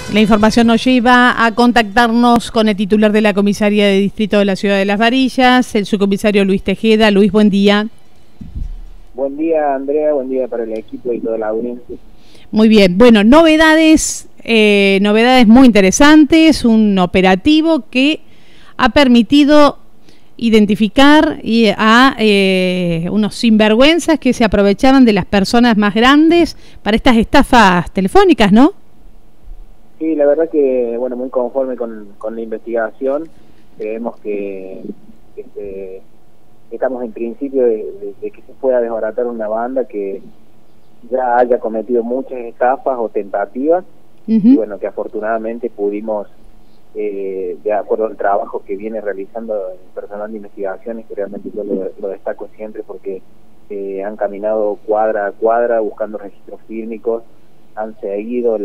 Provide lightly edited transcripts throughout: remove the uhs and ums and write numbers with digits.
La información nos lleva a contactarnos con el titular de la comisaría de distrito de la ciudad de Las Varillas, el subcomisario Luis Tejeda. Luis, buen día. Buen día, Andrea, buen día para el equipo y toda la audiencia. Muy bien, bueno, novedades muy interesantes, un operativo que ha permitido identificar a unos sinvergüenzas que se aprovechaban de las personas más grandes para estas estafas telefónicas, ¿no? Sí, la verdad que, bueno, muy conforme con la investigación. Creemos que estamos en principio de que se pueda desbaratar una banda que ya haya cometido muchas estafas o tentativas, y bueno, que afortunadamente pudimos, de acuerdo al trabajo que viene realizando el personal de investigaciones, que realmente yo lo destaco siempre porque han caminado cuadra a cuadra buscando registros fílmicos, han seguido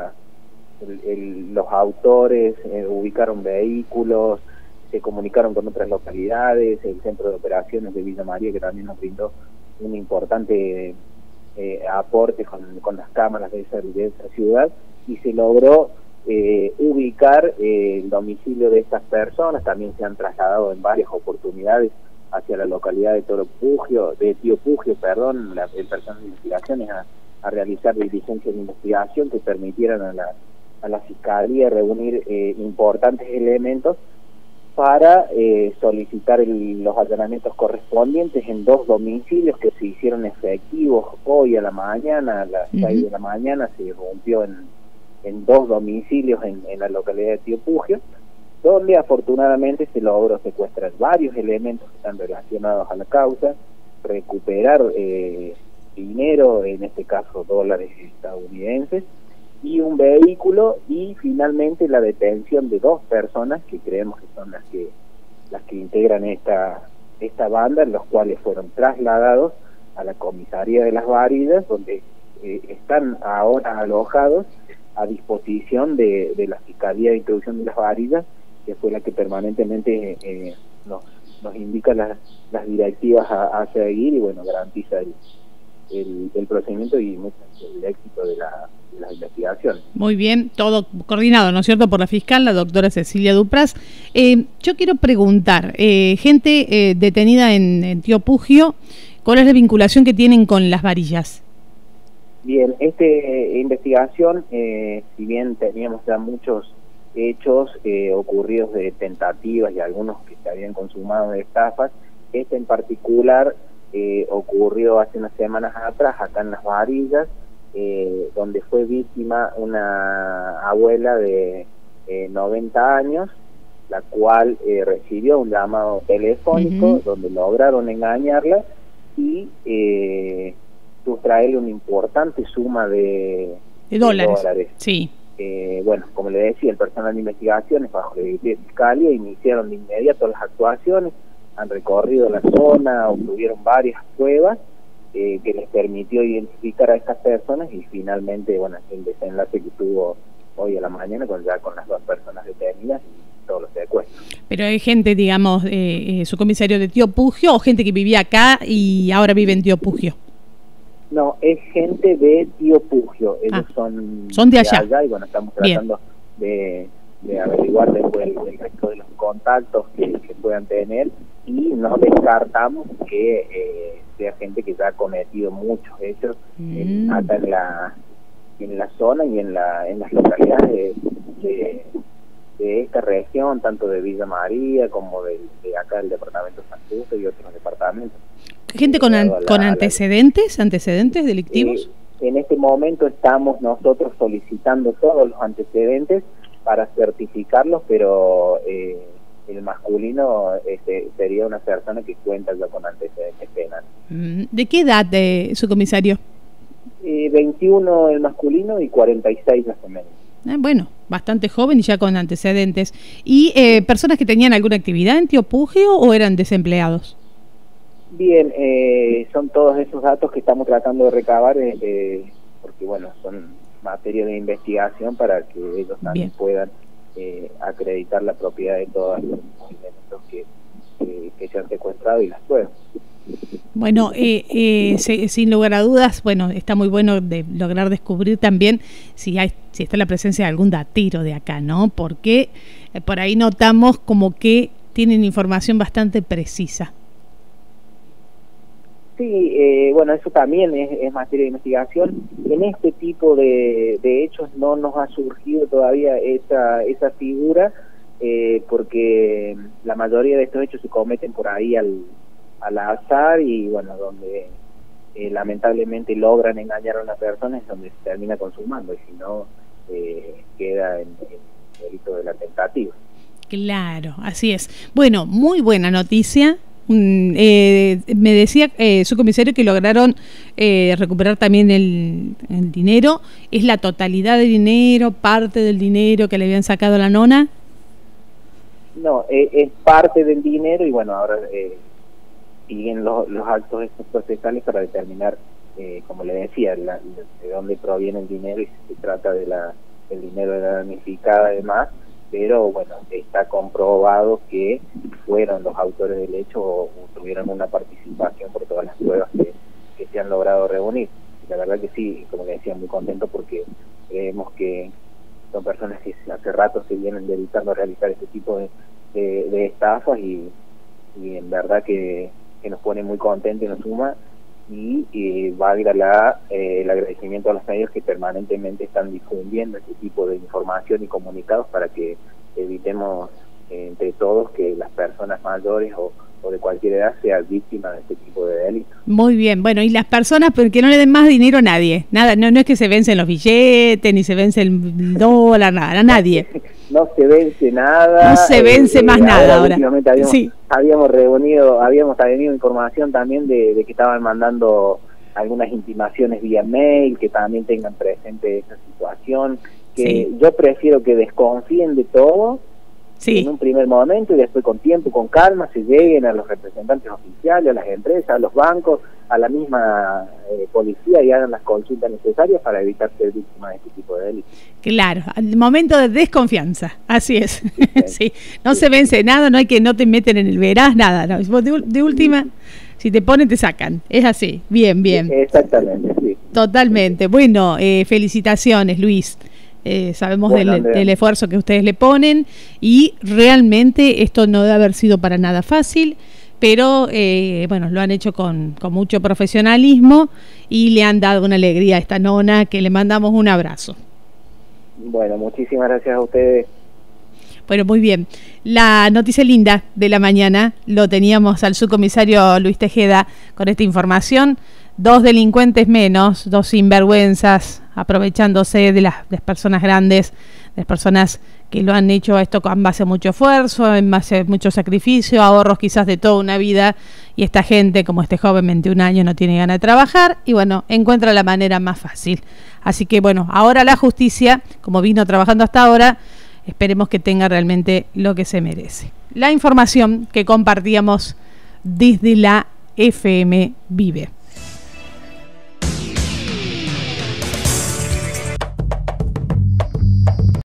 los autores, ubicaron vehículos, se comunicaron con otras localidades, el centro de operaciones de Villa María, que también nos brindó un importante aporte con las cámaras de esa ciudad, y se logró ubicar el domicilio de estas personas. También se han trasladado en varias oportunidades hacia la localidad de Tío Pugio, el personal de investigaciones a realizar diligencias de investigación que permitieran a la Fiscalía reunir importantes elementos para solicitar los allanamientos correspondientes en 2 domicilios que se hicieron efectivos hoy a la mañana. A las 6 de la mañana se irrumpió en 2 domicilios en la localidad de Tío Pugio, donde afortunadamente se logró secuestrar varios elementos que están relacionados a la causa, recuperar dinero, en este caso dólares estadounidenses, y un vehículo, y finalmente la detención de 2 personas que creemos que son las que integran esta banda, los cuales fueron trasladados a la comisaría de Las Varillas, donde están ahora alojados a disposición de la Fiscalía de Instrucción de Las Varillas, que fue la que permanentemente nos indica las directivas a seguir, y bueno, garantiza el procedimiento y el éxito de las investigaciones. Muy bien, todo coordinado, ¿no es cierto?, por la fiscal, la doctora Cecilia Dupras. Yo quiero preguntar, gente detenida en Tío Pugio, ¿cuál es la vinculación que tienen con Las Varillas? Bien, investigación, si bien teníamos ya muchos hechos ocurridos de tentativas y algunos que se habían consumado de estafas, este en particular ocurrió hace unas semanas atrás acá en Las Varillas, donde fue víctima una abuela de 90 años, la cual recibió un llamado telefónico donde lograron engañarla y sustraerle una importante suma de dólares. Sí. Bueno, como le decía, el personal de investigaciones bajo la directiva de Fiscalía iniciaron de inmediato las actuaciones, han recorrido la zona, obtuvieron varias pruebas que les permitió identificar a estas personas, y finalmente, bueno, el desenlace que tuvo hoy a la mañana con las 2 personas detenidas y todos los secuestros. Pero hay gente, digamos, su comisario de Tío Pugio, o gente que vivía acá y ahora vive en Tío Pugio. No, es gente de Tío Pugio. Ellos son de allá. Y bueno, estamos tratando de averiguar después el resto de los contactos que puedan tener, y no descartamos que sea gente que ya ha cometido muchos hechos acá en la zona y en las localidades de esta región, tanto de Villa María como de acá del departamento de San Justo y otros departamentos. ¿Gente con antecedentes delictivos? En este momento estamos nosotros solicitando todos los antecedentes para certificarlos, pero el masculino sería una persona que cuenta ya con antecedentes penales. ¿De qué edad de su comisario? 21 el masculino y 46 la femenina. Bueno, bastante joven y ya con antecedentes. ¿Y personas que tenían alguna actividad en Tío Pugio o eran desempleados? Bien, son todos esos datos que estamos tratando de recabar, porque bueno, son materia de investigación para que ellos también puedan acreditar la propiedad de todos los elementos que que se han secuestrado y las pruebas. Bueno, sin lugar a dudas, bueno, está muy bueno de lograr descubrir también si está la presencia de algún datero de acá, ¿no? Porque por ahí notamos como que tienen información bastante precisa. Sí, bueno, eso también es materia de investigación. En este tipo de hechos no nos ha surgido todavía esa figura, porque la mayoría de estos hechos se cometen por ahí al azar y, bueno, donde lamentablemente logran engañar a una persona es donde se termina consumando, y si no, queda en el delito de la tentativa. Claro, así es. Bueno, muy buena noticia. Me decía su comisario que lograron recuperar también el dinero. ¿Es la totalidad del dinero, parte del dinero que le habían sacado a la nona? No, es parte del dinero, y bueno, ahora siguen los actos estos procesales para determinar, como le decía, de dónde proviene el dinero y si se trata del dinero de la damnificada además. Pero bueno, está comprobado que fueron los autores del hecho o tuvieron una participación por todas las pruebas que se han logrado reunir. La verdad que sí, como le decía, muy contento porque creemos que son personas que hace rato se vienen dedicando a realizar este tipo de estafas, y en verdad que nos pone muy contentos y nos suma, y valga el agradecimiento a los medios que permanentemente están difundiendo este tipo de información y comunicados para que evitemos entre todos que las personas mayores o de cualquier edad sean víctimas de este tipo de delitos. Muy bien, bueno, y las personas, porque no le den más dinero a nadie, nada, no es que se vencen los billetes, ni se vence el dólar, nada, a nadie. No se vence nada. No se vence más nada ahora. Últimamente habíamos tenido información también de que estaban mandando algunas intimaciones vía mail, que también tengan presente esa situación, que yo prefiero que desconfíen de todo en un primer momento, y después con tiempo, con calma, se lleguen a los representantes oficiales, a las empresas, a los bancos, a la misma policía, y hagan las consultas necesarias para evitar ser víctima de este tipo de delitos. Claro, al momento de desconfianza, así es. Sí, no se vence nada, no te meten en el verás, nada. No. De última, si te ponen, te sacan. Es así, bien. Exactamente, sí. Totalmente. Bueno, felicitaciones, Luis. Sabemos del esfuerzo que ustedes le ponen, y realmente esto no debe haber sido para nada fácil, pero bueno, lo han hecho con mucho profesionalismo y le han dado una alegría a esta nona, que le mandamos un abrazo. Bueno, muchísimas gracias a ustedes. Bueno, muy bien. La noticia linda de la mañana lo teníamos al subcomisario Luis Tejeda con esta información. 2 delincuentes menos, 2 sinvergüenzas, aprovechándose de las personas grandes, de las personas que lo han hecho esto en base a mucho esfuerzo, en base a mucho sacrificio, ahorros quizás de toda una vida, y esta gente, como este joven 21 años, no tiene ganas de trabajar, y bueno, encuentra la manera más fácil. Así que bueno, ahora la justicia, como vino trabajando hasta ahora, esperemos que tenga realmente lo que se merece. La información que compartíamos desde la FM Vive.